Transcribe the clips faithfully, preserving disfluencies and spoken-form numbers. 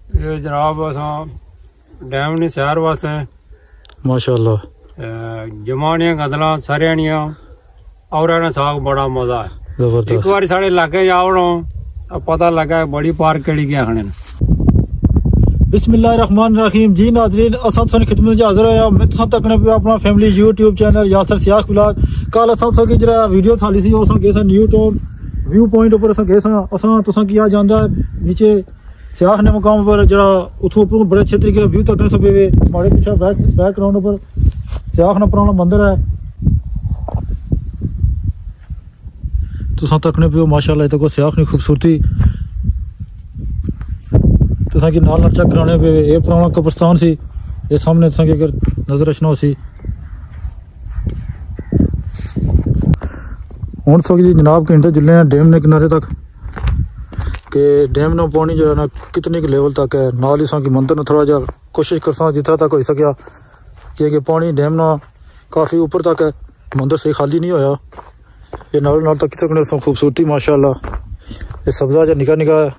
ये जनाब असां डैम ने सैर वास्ते माशाअल्लाह जमानियां गदलां सरियानियां और ना साग बड़ा मजा है। जबरदस्त। एक बार साढ़े इलाके जाओ अब पता लगा बड़ी पार्क केड़ी क्या खाने। बिस्मिल्लाहिर्रहमानिर्रहीम। जी नाज़रीन असां तुसां खिदमत च हाज़िर होया। मैं तुसां तकने पे अपना family YouTube channel Yasir Siyakh blog. कल असां तुसां की जरा वीडियो थाली सी असां गए न्यू टाउन व्यू पॉइंट ऊपर असां गए असां तुसां की आ जांदा नीचे सियाख ने मुकाम पर जरा उथों ऊपर बड़े अच्छे तरीके व्यू तकने सब हमारे पीछे बैक बैकग्राउंड पर सियाख ना पुराना मंदिर है तुसां तकने पे माशाअल्लाह तक सियाख ने खूबसूरती तुसां की नाल चेक कराने पे ये पुराना कब्रिस्तान सी ये सामने तुसां की अगर नजर रखना सी हुण तुसां की जनाब घंटे जुले हैं डैम ने किनारे तक कि डैम ना पानी जो है ना कितने के लेवल तक है नाल ही की मंदिर ने थोड़ा जा कोशिश करसा जितना तक हो सकिया क्योंकि पानी डैम ना काफ़ी ऊपर तक है मंदिर से खाली नहीं होया ये नाल नाल तक कितने खूबसूरती माशाअल्लाह ये सब्जा जो निका निका है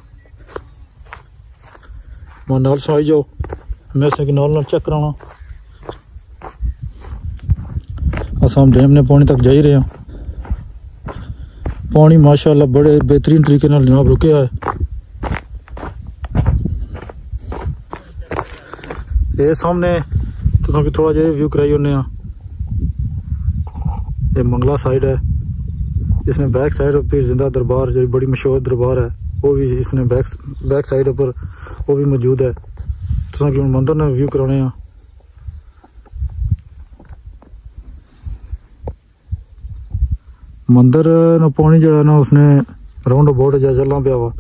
मैं नाल सुनाई जाओ मैं से नाल नाल चेक कराना असम डैम ने पानी तक जा ही रहे हैं पानी माशाअल्लाह बड़े बेहतरीन तरीके नाल जनाब रुके है ये सामने तो थोड़ा जिहा व्यू कराई होने ये मंगला साइड है इसने बैक साइड पर जिंदा दरबार जो बड़ी मशहूर दरबार है वो भी इसने बैक बैक साइड पर वो भी मौजूद है तो मंदिर ने व्यू कराने हैं मंदिर ना पानी जो है ना उसने राउंड अबाउट जा चलना पाया वा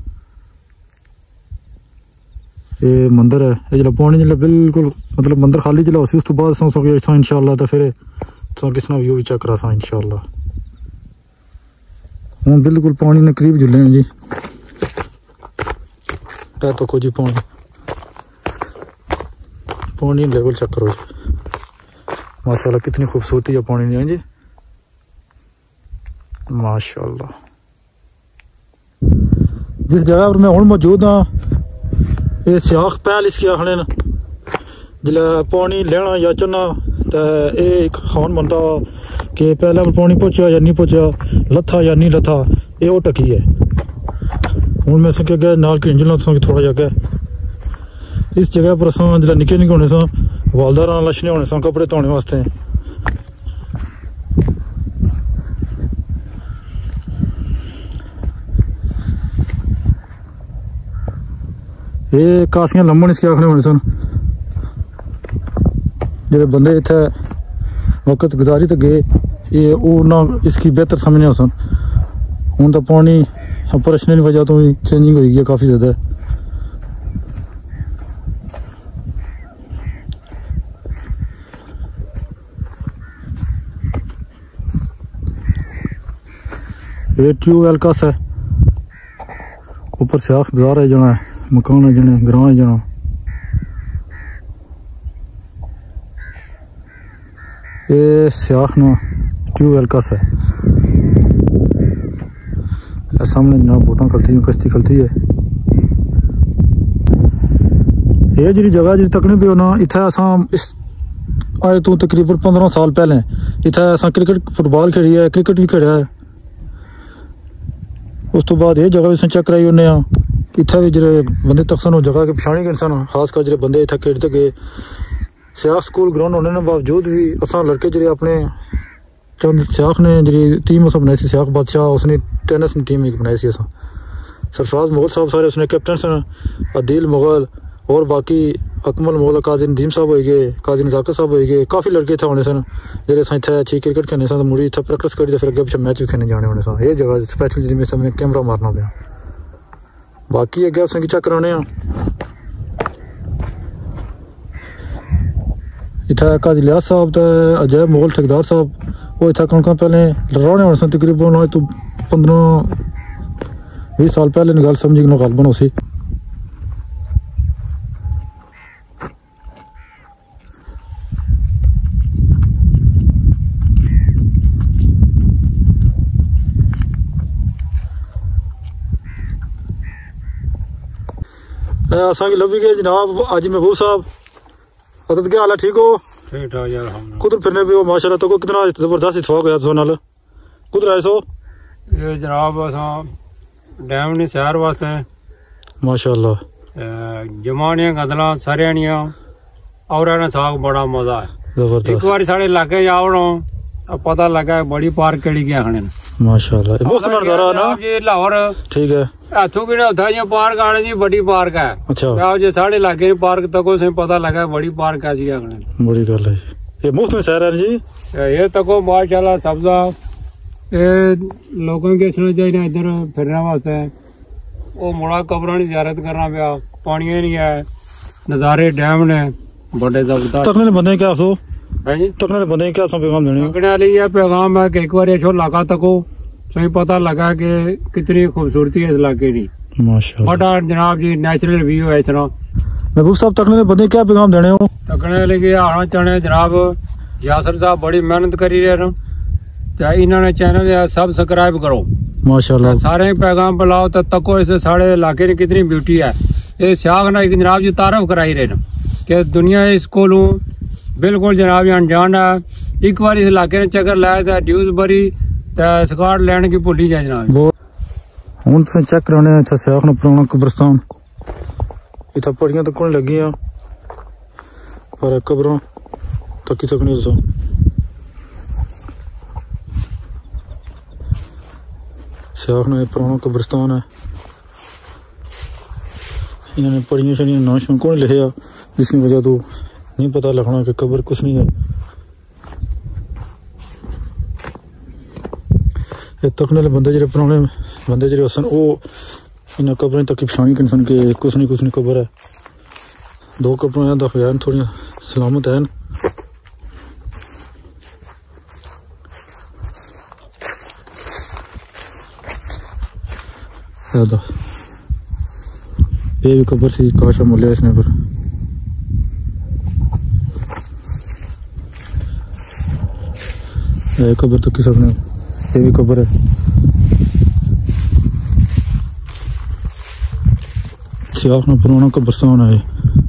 ये मंदिर है ये जो पानी जो बिल्कुल मतलब मंदिर खाली चला उस तो बाद इंशाअल्लाह तो फिर तो किस व्यू भी चेक करा सा इंशाअल्लाह हूँ बिल्कुल पानी ने करीब जुले हैं जी तो को जी पानी पानी लेवल चेक करो माशाल्लाह कितनी खूबसूरती है पानी नहीं है जी माशाल्लाह। जिस जगह पर मैं हूँ मौजूद हाँ ये सियाख पैल इसकी आखने जिले पानी लेना या चढ़ना तो ये एक खान बनता कि पहले पर पानी पहुँचा या नहीं पहुँचा लथा या नहीं लथा ये वो टकी है हूँ मैं सके गया नाल की इंजन थोड़ा जगह इस जगह पर अस जो निके निके होने वालदार लछने होने सा कपड़े धोने वास्ते ये कासियां लम्बन इसके आखने होने सन जो बंदे इतने वक्त गुजारी तो गए ये वो ना इसकी बेहतर समझने सन हूँ तो पानी ऑपरेशन की वजह तो चेंजिंग हो गई है काफ़ी ज़्यादा ये ट्यूबवेल का है ऊपर सियाख बाजार है जना मकान है जने ग्रां है जना ये सियाख ना ट्यूबवेल का है सामने जनाब बोटा खलती है कश्ती खलती है ये जी जगह जी तकने पे ना इतना असा इस आए तो तकरीबन पंद्रह साल पहले इतना असा क्रिकेट फुटबॉल खेली है क्रिकेट भी खेलिया है उस तो बाद ये जगह भी चेक कराई उन्हें इतना भी जो बंदे तक सन जगह के पिछाड़ी गए सन खासकर जो बंदे इतना खेलते गए सियाख स्कूल ग्राउंड होने के बावजूद भी असा लड़के जो अपने चंद सियाख ने जी टीम उस बनाई सी सियाख बादशाह उसने टेनिस की टीम एक बनाई सी असा सरफराज मुगल साहब सारे उसने कैप्टन सन अदील मुगल और बाकी अकमल मुगल काजी नदीम साहब हो गए काजी नजाकत साहब हो गए काफ़ी लड़के इतने होने सन जो इतने अच्छी क्रिकेट खेलने सन मुड़ी इतना प्रैक्टिस करी तो फिर अगे पिछले मैच भी खेलने जाने होने सन ये जगह स्पैशल जी में कैमरा मारना पाया बाकी अगे उस चेक कराने इतना काजी लियाज साहब तो अजय मुगल ठेकेदार साहब वो इतना कणक पहले रौने होने सन तकरीबन तो पंद्रह बीस साल पहले गल समझी गलबन उसी असा की लभी गए जनाब आज महबूब साहब। अदद क्या हाल है, ठीक हो? ठीक ठाक यार। हम कुदर फिरने भी हो माशाल्लाह। तो को कितना जबरदस्त इतफाक होया तो नाल कुदर आए सो? ये जनाब असा डैम ने सैर वास्ते माशाल्लाह जमानियां गदला सरियानियां और ना साग बड़ा मजा है। जबरदस्त। एक बार साढ़े इलाके जाओ अब पता लगा बड़ी पार्क केड़ी गया खाने माशाल्लाह मुफ्त नजारा ना जी लाहौर। ठीक है हाथों की होता है पार्क आने जी बड़ी पार्क है। अच्छा जो साढ़े इलाके पार्क तक से पता लगा बड़ी पार्क है आखने बड़ी गल है। ये मुफ्त में सैर है जी? ये तको माशाल्लाह सब्जा ये लोगों के सुनना चाहिए इधर फिरने वास्ते। वो मुड़ा कब्रों की ज़ियारत करना पिया, पानी नहीं है, नज़ारे डैम ने बड़े जबरदस्त। तकने बंदे क्या सो है जी? तकने बंदे क्या सो पैगाम देने? तकने वाली ये पैगाम है कि एक बार ऐसो इलाका तको सही पता लगा कि कितनी खूबसूरती है इस इलाके की। माशाल्लाह बड़ा जनाब जी नेचुरल व्यू है इस तरह। महबूब साहब तकने बंदे क्या पैगाम देने हो? तकने वाले आना चाहने जनाब यासर साहब बड़ी मेहनत करी रहे ना, इन्होंने चैनल सब्सक्राइब करो माशाल्लाह। सारे पैगाम बुलाओ तो तको इस साढ़े इलाके की कितनी ब्यूटी है। ये सियाग ना जनाब जी तारफ कराई रहे ना कि दुनिया इसको बिल्कुल जनाब अनजान है। एक बार इस इलाके ने चक्कर लाया था ड्यूसबरी स्कॉटलैंड की भुली जाए जनाब। हूं तुम चेक कराने इतना सियाग ना पुराना कब्रिस्तान इतना पड़ियां तक नहीं लगी पर कब्रों तकी तक नहीं दसो। सियाग ने पुराना कब्रिस्तान है। इन्होंने पढ़िया शड़िया ना शौक को नहीं लिखा जिसकी वजह तो नहीं पता लगना कि कब्र कुछ नहीं है। ये तकने वाले बंदे जो पुराने बंदे जो सन वो इन कब्रें तक की पछाणी कर सन कि कुछ नहीं कुछ नहीं कब्र है। दो कब्रें दफा थोड़ी सलामत है। ये भी कब्र सी काशा मुलिया इसने पर ये कब्र तो किस ने ये भी कब्र है। सियाग ना पुराना कब्रिस्तान है।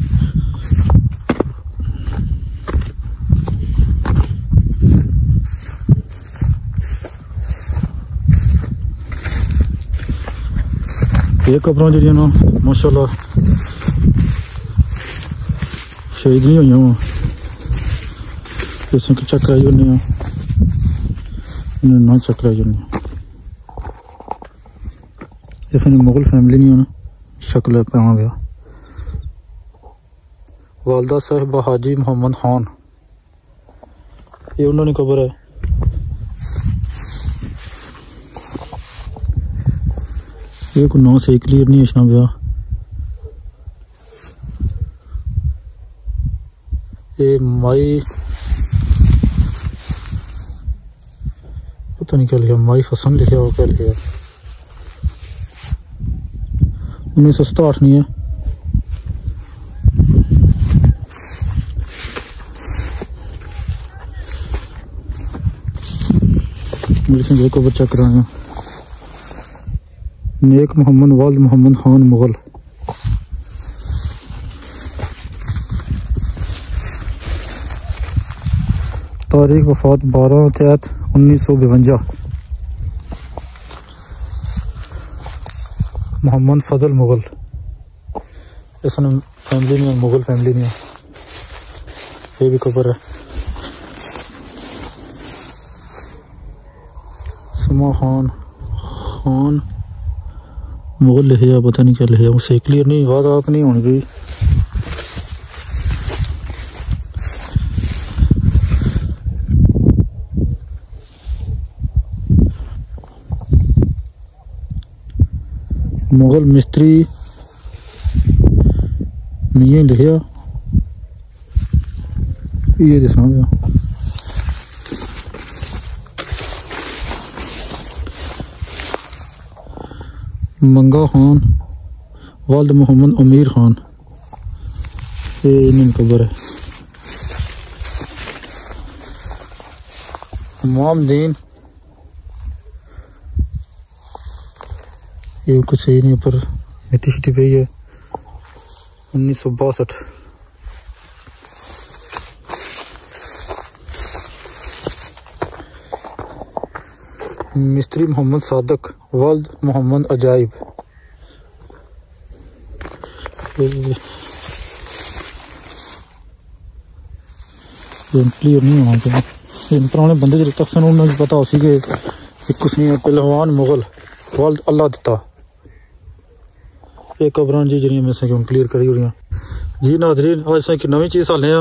ये कब्रों जी ना माशाल्लाह शहीद नहीं हुई वहाँ किसी की चक्कर आई नहीं ना चक्कर आई नहीं। इसने मुगल फैमिली नहीं होना शक्ल पे गया। वालदा साहिबा हाजी मोहम्मद खान ये उन्होंने कब्र है। ये को नौ से क्लियर नहीं है ब्याह। ये माई पता नहीं क्या लिखा, माई हसन लिखा हो क्या लिखा। उन्नीस सौ सताठ नहीं है। मेरे को बच्चा कराया नेक मोहम्मद वाल्द मोहम्मद खान मुगल। तारीख वफात बारह तैत उन्नीस सौ बवंजा। मोहम्मद फजल मुगल। इसने फैमिली में मुगल फैमिली में ये भी कब्र है। समा खान खान मुगल लिखा पता नहीं क्या लिखा मुझसे क्लियर नहीं आवाज आप नहीं होनी गई। मुगल मिस्त्री मियाँ लिखा ये दसना पिया। मंगा खान वाल्द मोहम्मद अमीर खान ये इन्हें कब्र है। मामदीन ये कुछ सही नहीं पर मिट्टी शिट्टी पई है। उन्नीस सौ बासठ। मिस्त्री मोहम्मद सादक, वल्द मोहम्मद अजाइब। क्लियर नहीं होना चाहिए। पुराने बंदे जो तक उन्होंने पता हो सी कि कुछ नहीं है। पहलवान मुगल वल्द अल्लाह दिता। ये कबरान जी जी में से क्लियर करी हुई जी नादरीन। आज से की नवी चीज हाले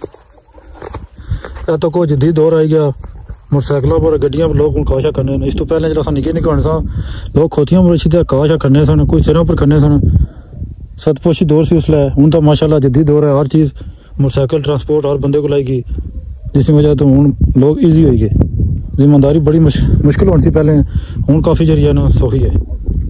तो कोई जदीद दौर आई गया। मोटरसाइकिलों पर गड्डियां लोग काशा करने। इस तो पहले जो निके निके होने सा लोग खोतियां पर सीधे काशा करने सन, कोई सिरों पर करने सन। सतपोशी दौर से उसले हूँ तो माशाल्लाह जदीद दौर है। हर चीज मोटरसाइकिल ट्रांसपोर्ट हर बंदे को लाएगी, जिसकी वजह तो हूँ लोग ईजी हो गए। जिम्मेदारी बड़ी मुश, मुश्किल होनी सी पहले, हूँ काफ़ी जरिया ना सौखी है।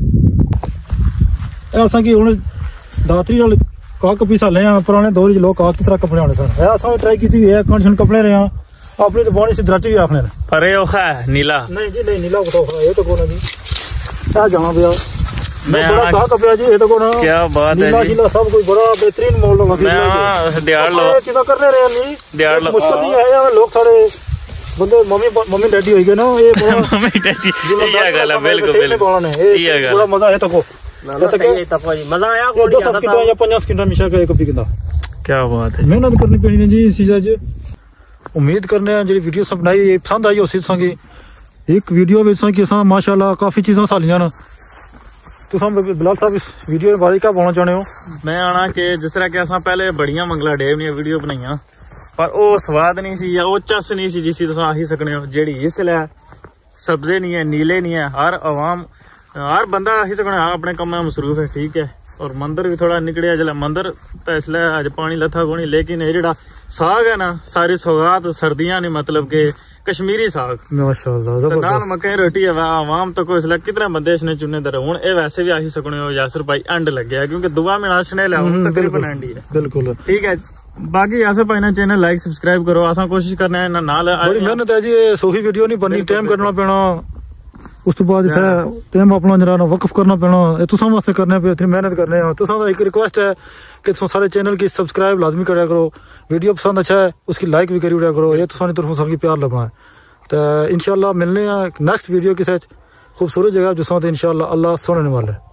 ऐसा कि हूँ दातरी नाल काक पीस हाले हैं। पुराने दौर च लोग काक की तरह कपड़े होने सन। ऐसा ट्राई की है कंडीशन कपड़े रहे हैं अपनी तो बॉडी से दराटी भी आखने अरे है नीला नहीं जी नहीं नीला बताओ ये तो कौन है जी। क्या जाना भैया मैं बड़ा काक कपड़ा जी ये तो कौन है। क्या बात है जी, सब कुछ बड़ा बेहतरीन मॉल लगा। मैं दिहाड़ लो चीज़ करने रहे नहीं दिहाड़ लो मुश्किल नहीं है। लोग थोड़े बंदे मम्मी मम्मी डैडी हो गए ना ये मम्मी डैडी ये गल है। बिल्कुल बिल्कुल ये गल बड़ा मजा है। तको मजा आया दो सेकंड या पांच सेकंड हमेशा का एक कॉपी किंदा। क्या बात है। मेहनत करनी पैनी है जी इस चीज़ च। उम्मीद करने हैं जी वीडियो सब बनाई ये पसंद आई उसी संगी एक वीडियो में कि माशाल्लाह काफ़ी चीज़ां सालियां न। तो हम बिलाल साहब इस वीडियो के बारे क्या बोलना चाहते हो। मैं आना कि जिस तरह कि असा पहले बड़िया मंगला डेव ने वीडियो बनाई पर वो स्वाद नहीं सी या वो चस नहीं सी जिसी तुम आही सकने हो। जेड़ी इसलै सब्जे नहीं है नीले नहीं है। हर आवाम हर बंदा आही सकने अपने कम्म मसरूफ है ठीक है। और मंदिर भी थोड़ा निकलिया जिला मंदिर तो इसलिए अज पानी लथा को नहीं। लेकिन ये जेड़ा साग है ना सारी सौगात सर्दियां नहीं मतलब के कश्मीरी साग माशाल्लाह नान मकई रोटी है। आवाम तो कोई इसलिए कितने बंदे इसने चुने दर हूं ये वैसे भी आही सकने हो। यासर भाई एंड लग गया क्योंकि दुआ में नाचने लिया तकरीबन एंड ही है। बिल्कुल ठीक है। बाकी यासर भाई ना चैनल लाइक सब्सक्राइब करो। असा कोशिश करना है ना नाल बड़ी मेहनत है जी। सोही वीडियो नहीं बननी टाइम करना पैना। उस तो बाद टाइम अपना जरा वक्फ करना पैना तुसां वास्ते करने पे इतनी मेहनत करने हो। तुसां एक रिक्वेस्ट है कि तुम सारे चैनल की सब्सक्राइब लाजमी करा करो। वीडियो पसंद अच्छा है उसकी लाइक भी करी उड़ा करो। ये तुसां तरफों सबकी प्यार लगना है। तो इंशाल्लाह मिलने हैं नेक्स्ट वीडियो के साथ खूबसूरत जगह जिसमें इंशाल्लाह अल्लाह सुनने वाला है।